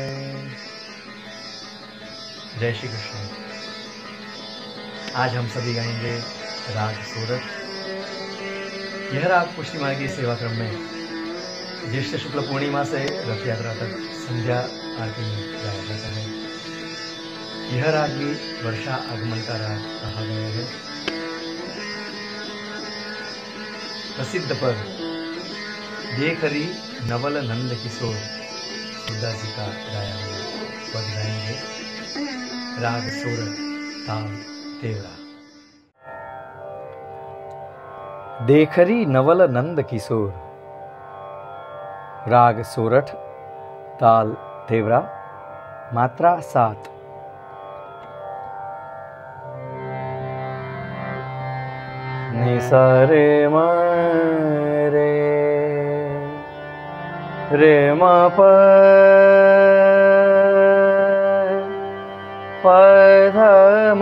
जय श्री कृष्ण। आज हम सभी गाएंगे राग सूरत। यह राग पुष्टि मार्गी सेवा क्रम में ज्येष्ठ शुक्ल पूर्णिमा से रथ यात्रा तक संध्या आरती में गाया जाता है। यह राग भी वर्षा आगमन का राग कहा गया है। प्रसिद्ध पद देख हरि नवल नंद किशोर सूरदास जी का गाया हुआ पद गाएंगे। राग सूरत ताल तेवरा। देखरी नवल नंद किशोर, राग सोरठ, ताल तेवरा, मात्रा 7। नि सा रे म रे म प ध म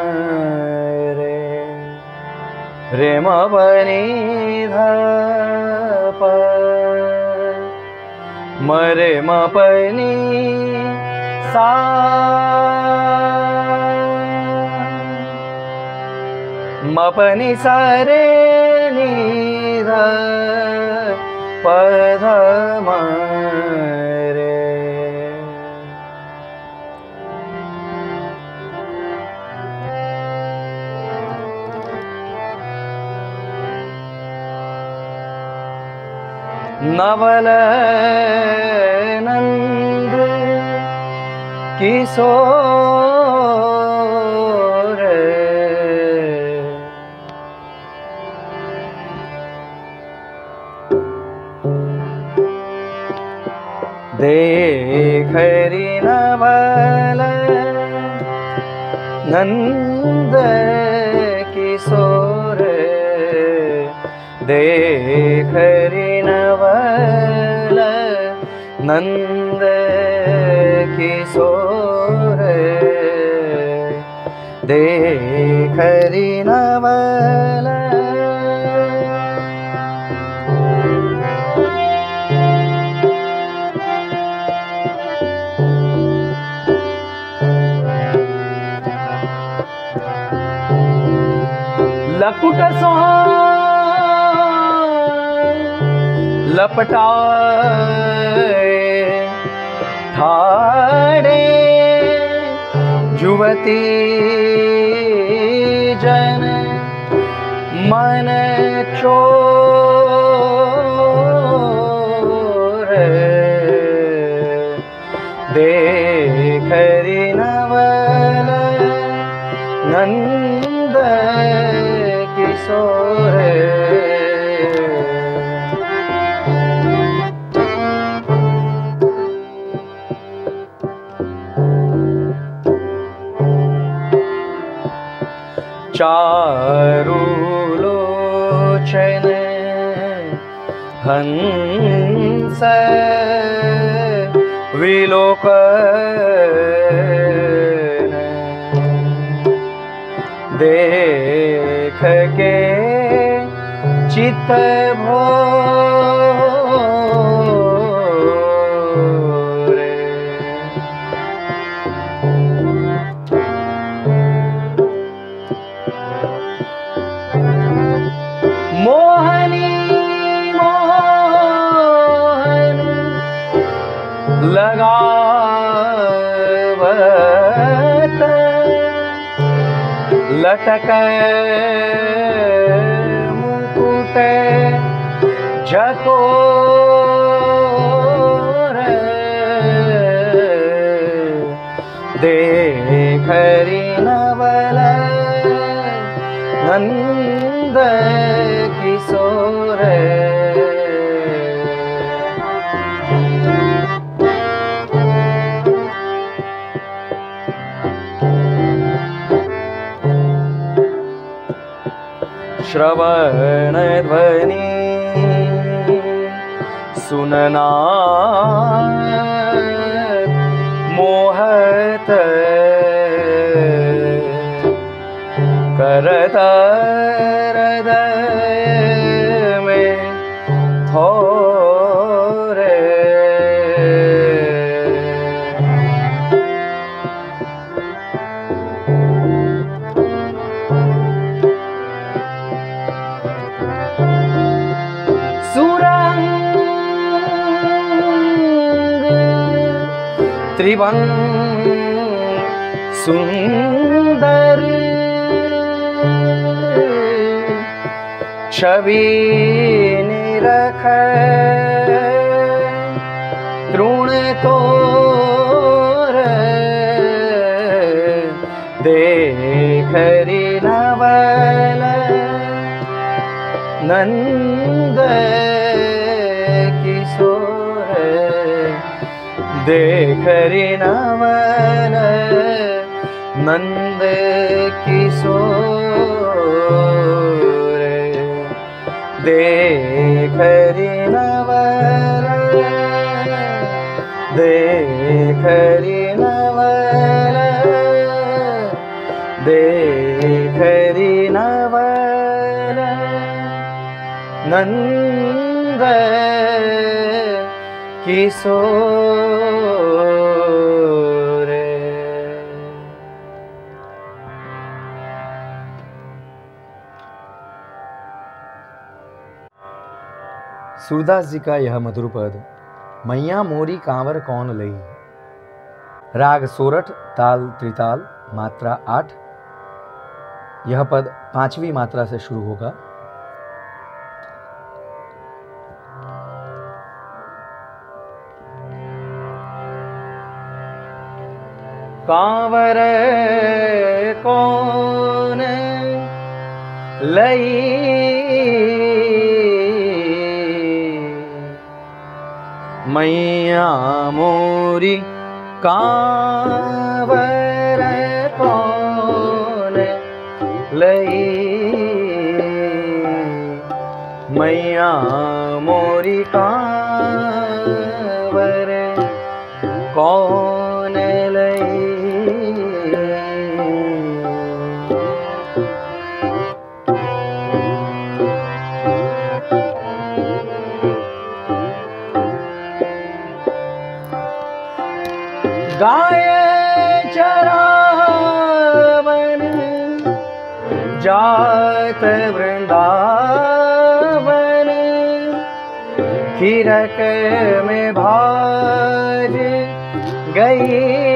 रे म प नि ध प म रे म प नि सा म प नि सा रे नि ध प ध म रे। नवल नंद किशोर, देख हरि नवल नंद किशोर, देख हरि नवल नंद किशोर, देख हरि नवल लकुट सो लपटाए ठाड़े जुवती जन मन चोर, देख हरि नवल नंद किशोर, चारु लोचन हंस विलोकन, देख के चित्त भोरे, मोहनी मोहन लगावत लटक मुकुट चकोर, देख हरि नवल नंद किशोर, श्रवण ध्वनि सुनना मोहत करत हृदय में थोरे, त्रिभंग सुंदर छवि निरख तृण तोर देखरि नवल नंद किशोर देखरि नवल नंद किशोर देखरि नवल देखरि नवल देखरि नवल नंद किशोर। सूरदास जी का यह मधुर पद मैया मोरी कांवर कौन लई, राग सोरठ, ताल त्रिताल, मात्रा 8। यह पद 5वीं मात्रा से शुरू होगा। कांवर कौन लई मैया मोरी कांवर कौन लई मैया मोरी कांवर कौन लई। गाय चरावन जात वृंदावन खीरक में भाज गई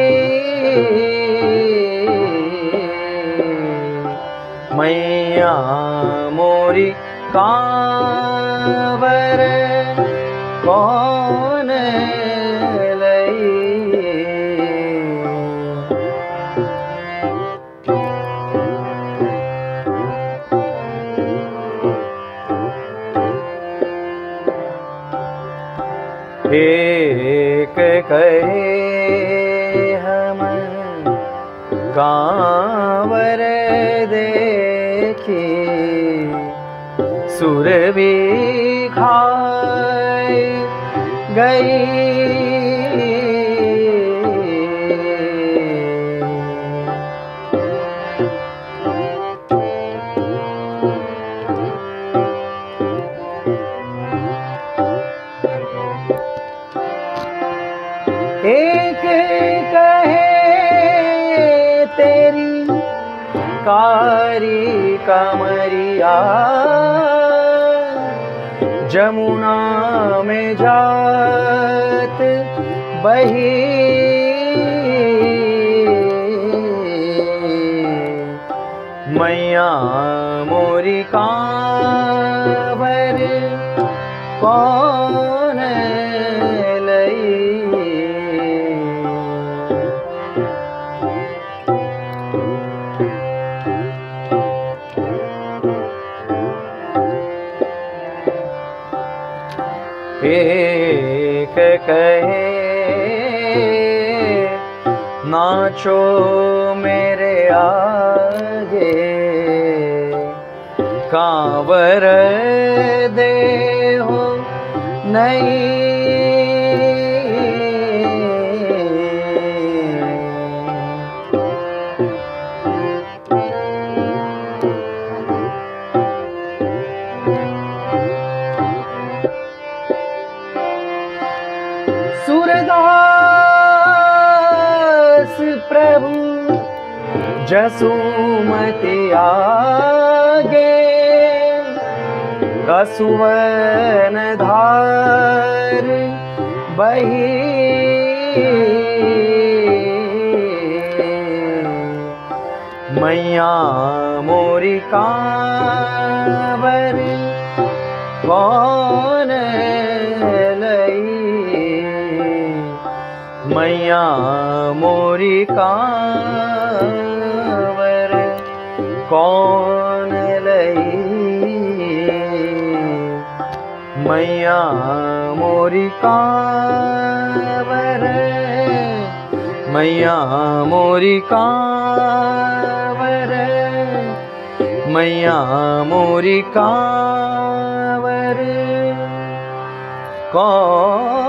मैया मोरी कांवर कौन लई। एक कहे हम कांवर देखी सुर भी खाए गई एक कहे तेरी कारी कमरिया जमुना में जात बही मैया मोरी कांवर कौन लई। एक कहे नाचो मेरे आगे कांवर दे हो नहीं सूरदास प्रभु जसुमति आगे असुवन धार बही मैया मोरी कांवर कौन लई, मैया मोरी कांवर कौन लई, मैया मोरी कांवर, मैया मोरी कांवर, मैया मोरी कांवर कौन